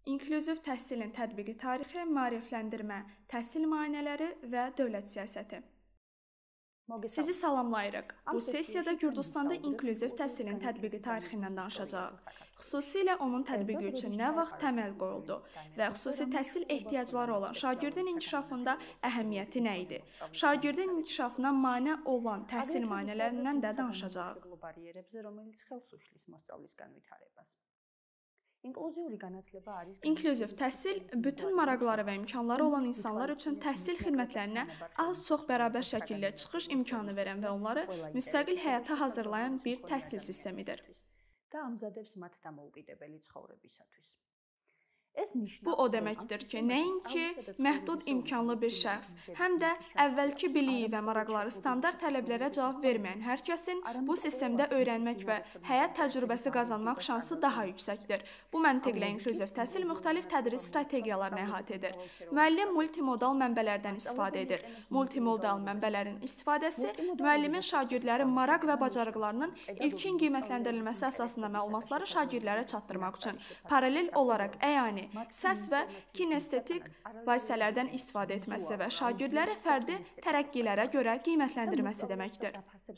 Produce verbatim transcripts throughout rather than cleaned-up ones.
İnklüziv təhsilin tətbiqi tarixi, maarifləndirmə, təhsil müayinələri və dövlət siyasəti. Sizi salamlayırıq. Bu sessiyada Gürcüstanda inklüziv təhsilin tətbiqi tarixindən danışacağıq. Xüsusilə onun tətbiqi üçün nə vaxt təməl qoyuldu və xüsusi təhsil ehtiyacları olan şagirdin inkişafında əhəmiyyəti nə idi? Şagirdin inkişafına mane olan təhsil müayinələrindən də danışacağıq. İnklüziv təhsil bütün maraqları və imkanları olan insanlar üçün təhsil xidmətlərinə az-çox bərabər şəkildə çıxış imkanı verən və onları müstəqil həyata hazırlayan bir təhsil sistemidir. Bu o deməkdir ki, nəinki məhdud imkanlı bir şəxs, həm də əvvəlki biliyi və maraqları standart tələblərə cavab verməyən hər kəsin bu sistemdə öyrənmək və həyat təcrübəsi qazanmaq şansı daha yüksəkdir. Bu məntiqlə inklüziv təhsil müxtəlif tədris strategiyalarını əhatə edir. Müəllim multimodal mənbələrdən istifadə edir. Multimodal mənbələrin istifadəsi müəllimin şagirdlərin maraq və bacarıqlarının ilkin qiymətləndirilməsi əsasında məlumatları şagirdlərə çatdırmaq üçün paralel olaraq əyani səs və kinestetik vasitələrdən istifadə etməsi və şagirdləri fərdi tərəqqilərə görə qiymətləndirməsi deməkdir.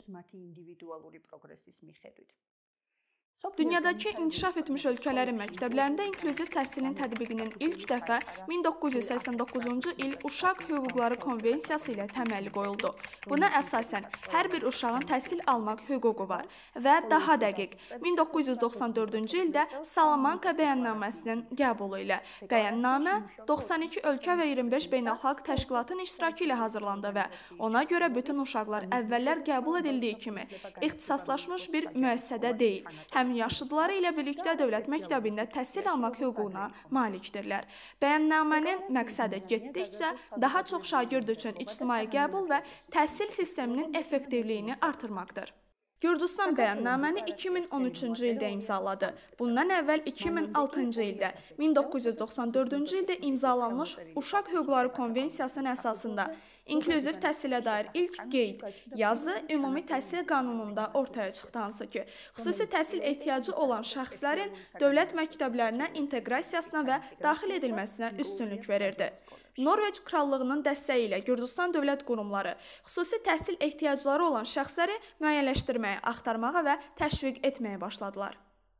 Dünyadakı inkişaf etmiş ölkələrin məktəblərində inklüziv təhsilin tətbiqinin ilk dəfə min doqquz yüz səksən doqquzuncu il Uşaq Hüquqları Konvensiyası ilə təməli qoyuldu. Buna əsasən hər bir uşağın təhsil almaq hüququ var və daha dəqiq min doqquz yüz doxsan dördüncü ildə Salamanka bəyannaməsinin qəbulu ilə bəyannamə doxsan iki ölkə və iyirmi beş beynəlxalq təşkilatın iştirakı ilə hazırlandı və ona görə bütün uşaqlar əvvəllər qəbul edildiyi kimi ixtisaslaşmış bir müəssisədə deyil, həm yaşıdları ilə birlikdə dövlət məktəbində təhsil almaq hüququna malikdirlər. Bəyannamənin məqsədi getdikcə daha çox şagird üçün ictimai qəbul və təhsil sisteminin effektivliyini artırmaqdır. Gürcüstan bəyannaməni iki min on üçüncü ildə imzaladı. Bundan əvvəl iki min altıncı ildə, min doqquz yüz doxsan dördüncü ildə imzalanmış Uşaq Hüquqları Konvensiyasının əsasında İnklüziv təhsilə dair ilk qeyd, yazı ümumi təhsil qanununda ortaya çıxdı, hansı ki, xüsusi təhsil ehtiyacı olan şəxslərin dövlət məktəblərinə inteqrasiyasına və daxil edilməsinə üstünlük verirdi. Norveç Krallığının dəstəyi ilə Gürcüstan dövlət qurumları xüsusi təhsil ehtiyacları olan şəxsləri müəyyənləşdirməyə, axtarmağa və təşviq etməyə başladılar.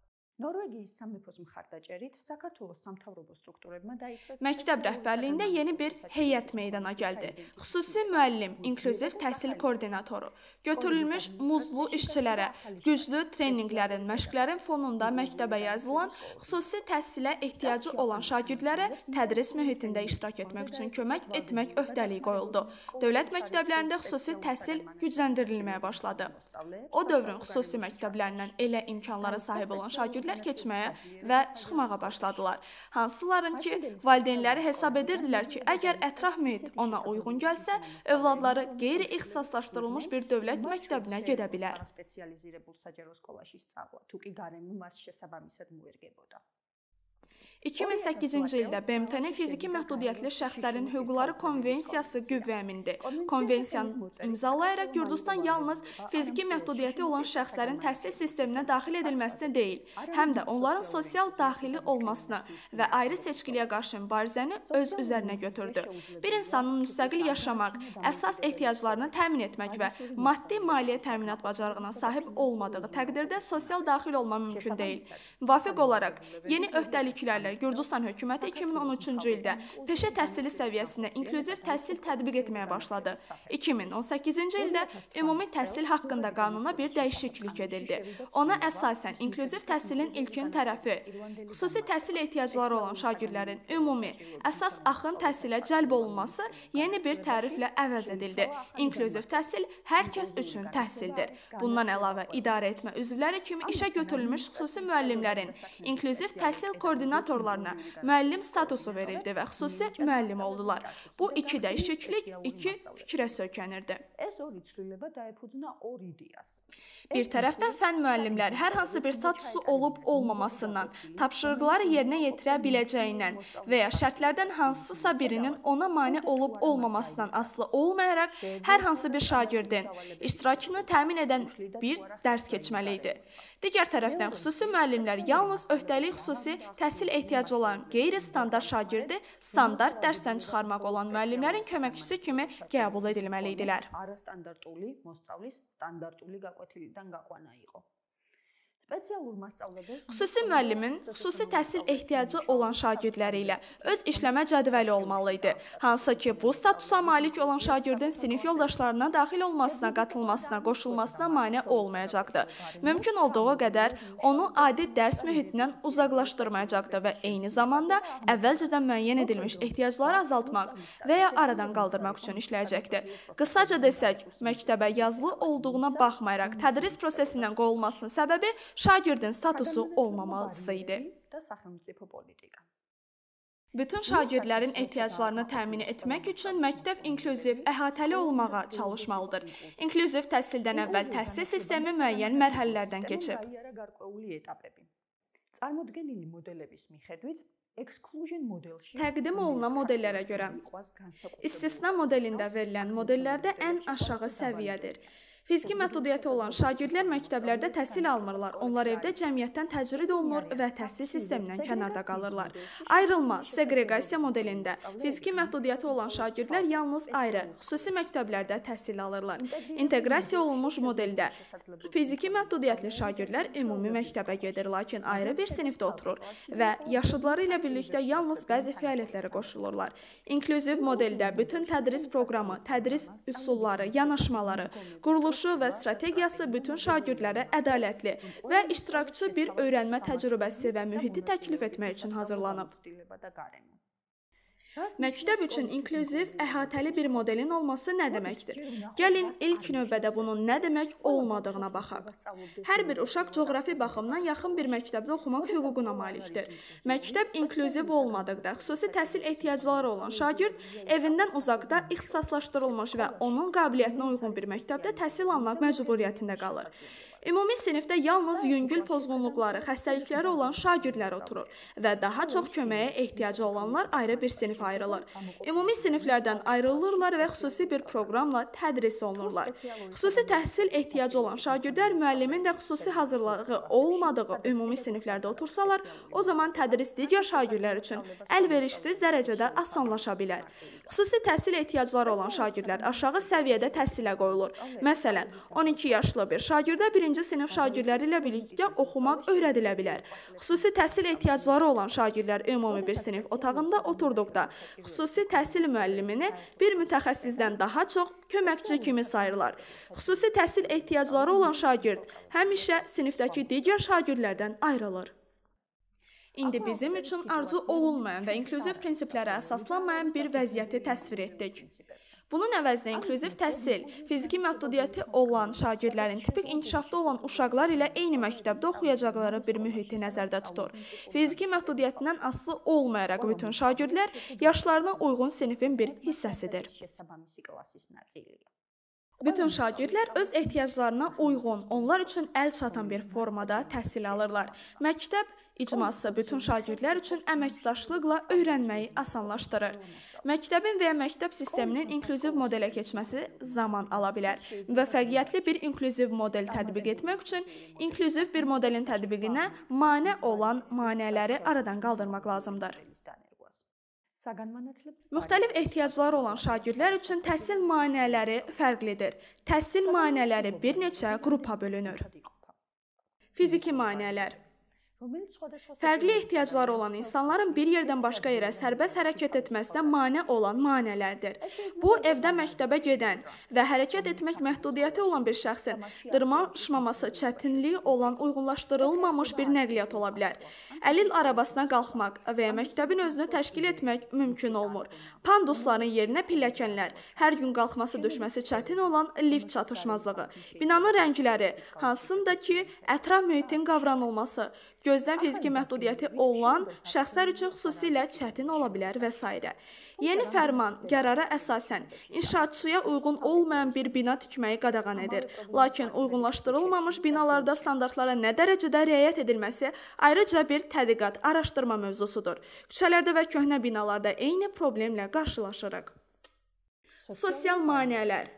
Məktəb rəhbərliyində yeni bir heyət meydana gəldi. Xüsusi müəllim, inklüziv təhsil koordinatoru, götürülmüş muzlu işçilərə, güclü treninqlərin, məşqlərin fonunda məktəbə yazılan, xüsusi təhsilə ehtiyacı olan şagirdlərə tədris mühitində iştirak etmək üçün kömək etmək öhdəliyi qoyuldu. Dövlət məktəblərində xüsusi təhsil gücləndirilməyə başladı. O dövrün xüsusi məktəblərindən elə imkanlara sahib olan şagirdlər keçməyə və çıxmağa başladılar. Hansıların ki, valideynləri hesab edirdilər ki, əgər ətraf mühit ona uyğun gəlsə, övladları qeyri-ixtisaslaşdırılmış bir dövlət məktəbinə gedə bilər. iki min səkkizinci ildə B M T-nin fiziki məhdudiyyətli şəxslərin hüquqları konvensiyası qüvvəyə mindi. Konvensiyanı imzalayaraq Gürcüstan yalnız fiziki məhdudiyyəti olan şəxslərin təhsil sisteminə daxil edilməsini deyil, həm də onların sosial daxili olmasını və ayrı seçkiliyə qarşı mübarizəni öz üzərinə götürdü. Bir insanın müstəqil yaşamaq, əsas ehtiyaclarını təmin etmək və maddi maliyyə təminat bacarığına sahib olmadığı təqdirdə sosial daxil olma mümkün deyil. Müvafiq olaraq, yeni öhdəliklərlə Gürcüstan hökuməti iki min on üçüncü ildə peşə təhsili səviyyəsində inklüziv təhsil tətbiq etməyə başladı. iki min on səkkizinci ildə ümumi təhsil haqqında qanuna bir dəyişiklik edildi. Ona əsasən inklüziv təhsilin ilkin tərəfi, xüsusi təhsil ehtiyacları olan şagirdlərin ümumi, əsas axın təhsilə cəlb olunması yeni bir təriflə əvəz edildi. İnklüziv təhsil hər kəs üçün təhsildir. Bundan əlavə, idarə etmə üzvləri kimi işə götürülmüş xüsusi müəllimlərin, inklüziv təhsil koordinatorları müəllim statusu verildi və xüsusi müəllim oldular. Bu iki dəyişiklik iki fikrə söykənirdi. Bir tərəfdən fənn müəllimləri hər hansı bir statusu olub olmamasından, tapşırıqları yerinə yetirə biləcəyindən və ya şərtlərdən hansısa birinin ona mane olub olmamasından asılı olmayaraq hər hansı bir şagirdin iştirakını təmin edən bir dərs keçməli idi. Digər tərəfdən xüsusi müəllimlər yalnız öhdəlik xüsusi təhsil ehtiyacları ehtiyacı olan qeyri-standart şagirdi standart dərsdən çıxarmaq olan müəllimlərin köməkçisi kimi qəbul edilməlidirlər. Xüsusi müəllimin xüsusi təhsil ehtiyacı olan şagirdləri ilə öz işləmə cədvəli olmalı idi. Hansı ki, bu statusa malik olan şagirdin sinif yoldaşlarına daxil olmasına, qatılmasına, qoşulmasına mane olmayacaqdı. Mümkün olduğu qədər onu adi dərs mühitindən uzaqlaşdırmayacaqdı və eyni zamanda əvvəlcədən müəyyən edilmiş ehtiyacları azaltmaq və ya aradan qaldırmaq üçün işləyəcəkdi. Qısaca desək, məktəbə yazılı olduğuna baxmayaraq tədris prosesindən qovulmasının səbəbi şagirdin statusu olmamalısı idi. Bütün şagirdlərin ehtiyaclarını təmin etmək üçün məktəb inklüziv, əhatəli olmağa çalışmalıdır. İnklüziv təhsildən əvvəl təhsil sistemi müəyyən mərhələlərdən keçib. Təqdim olunan modellərə görə, istisna modelində verilən modellərdə ən aşağı səviyyədir. Fiziki məhdudiyyəti olan şagirdlər məktəblərdə təhsil almırlar, onlar evdə cəmiyyətdən təcrid olunur və təhsil sistemindən kənarda qalırlar. Ayrılma, seqreqasiya modelində fiziki məhdudiyyəti olan şagirdlər yalnız ayrı, xüsusi məktəblərdə təhsil alırlar. İnteqrasiya olunmuş modeldə fiziki məhdudiyyətli şagirdlər ümumi məktəbə gedir, lakin ayrı bir sinifdə oturur və yaşıdları ilə birlikdə yalnız bəzi fəaliyyətlərə qoşulurlar. İnklüziv modeldə bütün tədris proqramı, tədris üsulları, yanaşmaları, quruluş və strategiyası bütün şagirdlərə ədalətli və iştirakçı bir öyrənmə təcrübəsi və mühiti təklif etmək üçün hazırlanıb. Məktəb üçün inklüziv, əhatəli bir modelin olması nə deməkdir? Gəlin ilk növbədə bunun nə demək olmadığına baxaq. Hər bir uşaq coğrafi baxımdan yaxın bir məktəbdə oxumaq hüququna malikdir. Məktəb inklüziv olmadıqda xüsusi təhsil ehtiyacları olan şagird evindən uzaqda ixtisaslaşdırılmış və onun qabiliyyətinə uyğun bir məktəbdə təhsil almaq məcburiyyətində qalır. Ümumi sinifdə yalnız yüngül pozğunluqları, xəstəlikləri olan şagirdlər oturur və daha çox köməyə ehtiyacı olanlar ayrı bir sinif ayrılır. Ümumi siniflərdən ayrılırlar və xüsusi bir proqramla tədris olunurlar. Xüsusi təhsil ehtiyacı olan şagirdlər müəllimin də xüsusi hazırlığı olmadığı ümumi siniflərdə otursalar, o zaman tədris digər şagirdlər üçün əlverişsiz dərəcədə asanlaşa bilər. Xüsusi təhsil ehtiyacları olan şagirdlər aşağı səviyyədə təhsilə qoyulur. Məsələn, on iki yaşlı bir şagirdə birinci sinif şagirdləri ilə birlikdə oxumaq öyrədilə bilər. Xüsusi təhsil ehtiyacları olan şagirdlər ümumi bir sinif otağında oturduqda, xüsusi təhsil müəllimini bir mütəxəssisdən daha çox köməkçi kimi sayırlar. Xüsusi təhsil ehtiyacları olan şagird həmişə sinifdəki digər şagirdlərdən ayrılır. İndi bizim üçün arzu olunmayan və inklüziv prinsiplərə əsaslanmayan bir vəziyyəti təsvir etdik. Bunun əvəzinə inklüziv təhsil, fiziki məhdudiyyəti olan şagirdlərin tipik inkişafda olan uşaqlar ilə eyni məktəbdə oxuyacaqları bir mühiti nəzərdə tutur. Fiziki məhdudiyyətindən asılı olmayaraq bütün şagirdlər yaşlarına uyğun sinifin bir hissəsidir. Bütün şagirdlər öz ehtiyaclarına uyğun, onlar üçün əl çatan bir formada təhsil alırlar. Məktəb icması bütün şagirdlər üçün əməkdaşlıqla öyrənməyi asanlaşdırır. Məktəbin və ya məktəb sisteminin inklüziv modelə keçməsi zaman ala bilər. Müvəffəqiyyətli bir inklüziv model tətbiq etmək üçün inklüziv bir modelin tətbiqinə mane olan maneələri aradan qaldırmaq lazımdır. Müxtəlif ehtiyacları olan şagirdlər üçün təhsil maneələri fərqlidir. Təhsil maneələri bir neçə qrupa bölünür. Fiziki maneələr. Fərqli ehtiyacları olan insanların bir yerdən başqa yerə sərbəst hərəkət etməsinə mane olan maneələrdir. Bu, evdə məktəbə gedən və hərəkət etmək məhdudiyyəti olan bir şəxsin dırmaşmaması çətinliyi olan uyğunlaşdırılmamış bir nəqliyyat ola bilər. Əlil arabasına qalxmaq və ya məktəbin özünü təşkil etmək mümkün olmur. Pandusların yerinə pilləkənlər, hər gün qalxması düşməsi çətin olan lift çatışmazlığı, binanın rəngləri, hansında ki, ətraf mühitin qavranılması, gözdən fiziki məhdudiyyəti olan şəxslər üçün xüsusilə çətin ola bilər və s. Yeni fərman, qərara əsasən, inşaatçıya uyğun olmayan bir bina tikməyi qadağan edir. Lakin uyğunlaşdırılmamış binalarda standartlara nə dərəcədə riayət edilməsi ayrıca bir tədqiqat, araşdırma mövzusudur. Küçələrdə və köhnə binalarda eyni problemlə qarşılaşırıq. Sosial maneələr.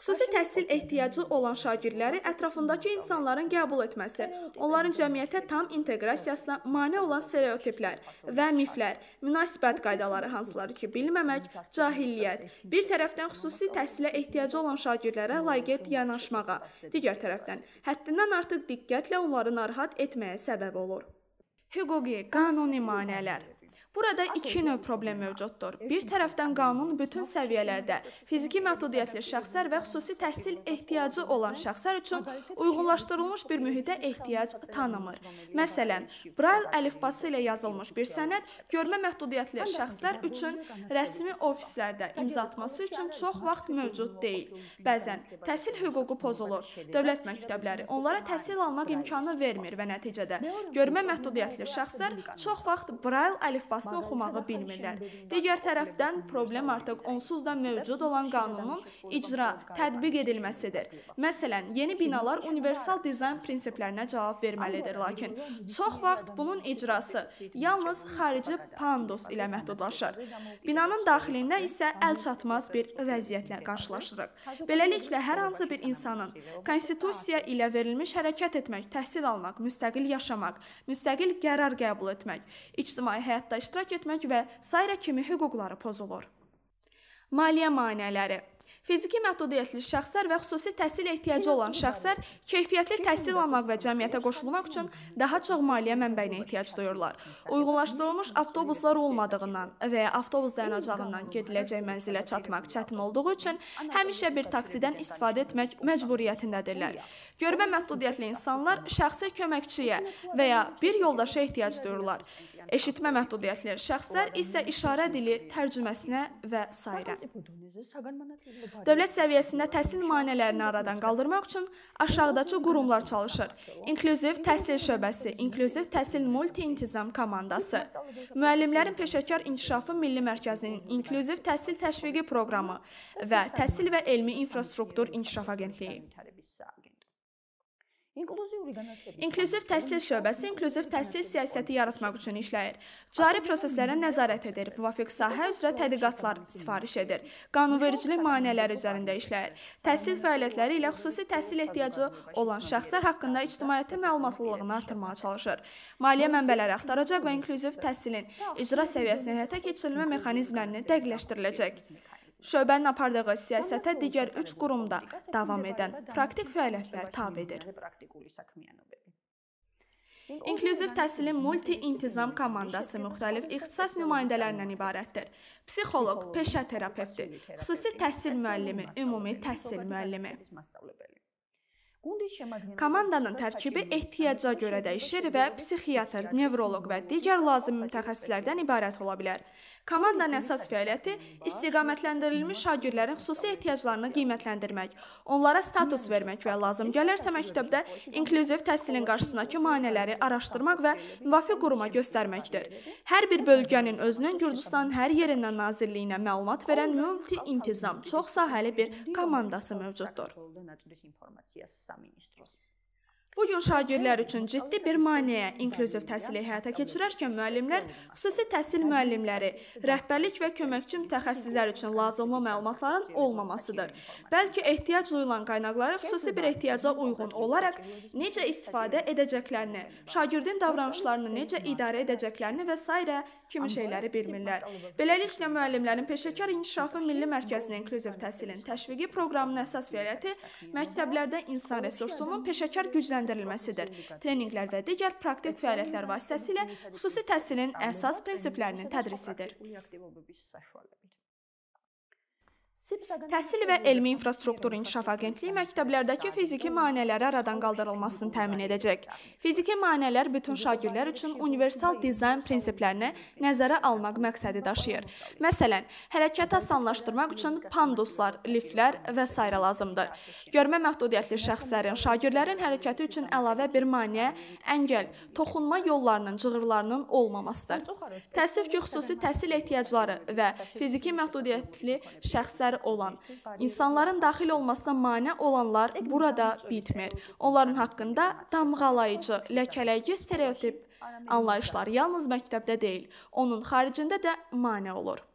Xüsusi təhsil ehtiyacı olan şagirdləri ətrafındakı insanların qəbul etməsi, onların cəmiyyətə tam inteqrasiyasına mane olan stereotiplər və miflər, münasibət qaydaları hansıları ki, bilməmək, cahilliyyət, bir tərəfdən xüsusi təhsilə ehtiyacı olan şagirdlərə laqeyd yanaşmağa, digər tərəfdən həddindən artıq diqqətlə onları narahat etməyə səbəb olur. Hüquqi, qanuni maneələr. Burada iki növ problem mövcuddur. Bir tərəfdən qanun bütün səviyyələrdə fiziki məhdudiyyətli şəxslər və xüsusi təhsil ehtiyacı olan şəxslər üçün uyğunlaşdırılmış bir mühitə ehtiyac tanımır. Məsələn, Braille əlifbası ilə yazılmış bir sənəd görmə məhdudiyyətli şəxslər üçün rəsmi ofislərdə imza atması üçün çox vaxt mövcud deyil. Bəzən təhsil hüququ pozulur. Dövlət məktəbləri onlara təhsil almaq imkanı vermir və nəticədə görmə məhdudiyyətli şəxslər çox vaxt Braille əlifbası oxumağı bilmirlər. Digər tərəfdən problem artıq onsuz da mövcud olan qanunun icra, tətbiq edilməsidir. Məsələn, yeni binalar universal dizayn prinsiplərinə cavab verməlidir, lakin çox vaxt bunun icrası yalnız xarici pandus ilə məhdudlaşır. Binanın daxilində isə əlçatmaz bir vəziyyətlə qarşılaşırıq. Beləliklə, hər hansı bir insanın konstitusiya ilə verilmiş hərəkət etmək, təhsil almaq, müstəqil yaşamaq, müstəqil qərar qəbul etmək, ictimai həyatda iştirak etmək və sairə kimi hüquqları pozulur. Maliyyə maneələri. Fiziki məhdudiyyətli şəxslər və xüsusi təhsil ehtiyacı olan şəxslər keyfiyyətli təhsil almaq və cəmiyyətə qoşulmaq üçün daha çox maliyyə mənbəyinə ehtiyac duyurlar. Uyğunlaşdırılmış avtobuslar olmadığından və ya avtobus dayanacağından gediləcək mənzilə çatmaq çətin olduğu üçün həmişə bir taksidən istifadə etmək məcburiyyətindədirlər. Görmə məhdudiyyətli insanlar şəxsi köməkçiyə və ya bir yoldaşa ehtiyac duyurlar. Eşitmə məhdudiyyətli şəxslər isə işarə dili tərcüməsinə və s. Dövlət səviyyəsində təhsil maneələrini aradan qaldırmaq üçün aşağıdakı qurumlar çalışır. İnklüziv təhsil şöbəsi, İnklüziv təhsil multi-intizam komandası, Müəllimlərin Peşəkar İnkişafı Milli Mərkəzinin İnklüziv təhsil təşviqi proqramı və Təhsil və Elmi İnfrastruktur İnkişaf Agentliyi. İnklüziv təhsil şöbəsi inklüziv təhsil siyasəti yaratmaq üçün işləyir. Cari proseslərə nəzarət edir, müvafiq sahə üzrə tədqiqatlar sifariş edir, qanunvericilik maneələri üzərində işləyir. Təhsil fəaliyyətləri ilə xüsusi təhsil ehtiyacı olan şəxslər haqqında ictimaiyyətin məlumatlılığını artırmağa çalışır. Maliyyə mənbələri axtaracaq və inklüziv təhsilin icra səviyyəsində həyata keçirilmə mexanizmlərini dəqiqləşdiriləcək. Şöbənin apardığı siyasətə digər üç qurumda davam edən praktik fəaliyyətlər tabedir. İnklüziv təhsilin multi-intizam komandası müxtəlif ixtisas nümayəndələrindən ibarətdir. Psixoloq, peşə terapevti, xüsusi təhsil müəllimi, ümumi təhsil müəllimi. Komandanın tərkibi ehtiyaca görə dəyişir və psixiatr, nevroloq və digər lazım mütəxəssislərdən ibarət ola bilər. Komandanın əsas fəaliyyəti istiqamətləndirilmiş şagirdlərin xüsusi ehtiyaclarını qiymətləndirmək, onlara status vermək və lazım gələrsə məktəbdə inklüziv təhsilin qarşısındakı maneələri araşdırmaq və müvafiq quruma göstərməkdir. Hər bir bölgənin özünün Gürcüstanın hər yerindən nazirliyinə məlumat verən multi-intizam, çox sahəli bir komandası mövcuddur. Bugün şagirdlər üçün ciddi bir maneə inklüziv təhsili həyata keçirərkən müəllimlər, xüsusi təhsil müəllimləri, rəhbərlik və köməkçi mütəxəssislər üçün lazımlı məlumatların olmamasıdır. Bəlkə ehtiyac duyulan qaynaqları xüsusi bir ehtiyaca uyğun olaraq necə istifadə edəcəklərini, şagirdin davranışlarını necə idarə edəcəklərini və s. kimi şeyləri bilmirlər. Beləliklə, müəllimlərin Peşəkar İnkişafı Milli Mərkəzinin inklüziv təhsilin təşviqi proqramının əsas fəaliyyəti məktəblərdə insan resursunun peşəkar gücləndirilməsidir. Treninqlər və digər praktik fəaliyyətlər vasitəsilə xüsusi təhsilin əsas prinsiplərinin tədrisidir. Təhsil və Elmi İnfrastruktur İnkişaf Agentliyi məktəblərdəki fiziki maneələri aradan qaldırılmasını təmin edəcək. Fiziki maneələr bütün şagirdlər üçün universal dizayn prinsiplərini nəzərə almaq məqsədi daşıyır. Məsələn, hərəkəti asanlaşdırmaq üçün panduslar, liftlər və s. lazımdır. Görmə məhdudiyyətli şəxslərin, şagirdlərin hərəkəti üçün əlavə bir maneə, əngəl, toxunma yollarının, cığırlarının olmamasıdır. Təəssüf ki, xüsusi təhsil ehtiyacları və fiziki məhdudiyyətli şəxslər olan insanların daxil olmasına mane olanlar burada bitmir. Onların haqqında damğalayıcı, ləkələyici stereotip anlayışlar yalnız məktəbdə deyil, onun xaricində də mane olur.